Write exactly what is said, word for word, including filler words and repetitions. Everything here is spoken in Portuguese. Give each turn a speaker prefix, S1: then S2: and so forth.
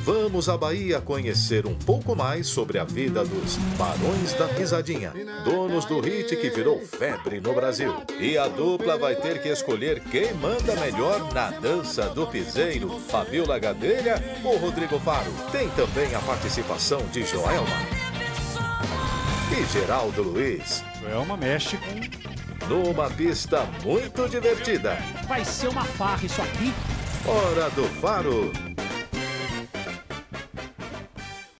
S1: Vamos à Bahia conhecer um pouco mais sobre a vida dos Barões da Pisadinha, donos do hit que virou febre no Brasil. E a dupla vai ter que escolher quem manda melhor na dança do piseiro, Fabiola Gadelha ou Rodrigo Faro. Tem também a participação de Joelma e Geraldo Luiz.
S2: Joelma mexe com...
S1: Numa pista muito divertida.
S3: Vai ser uma farra isso aqui.
S1: Hora do Faro.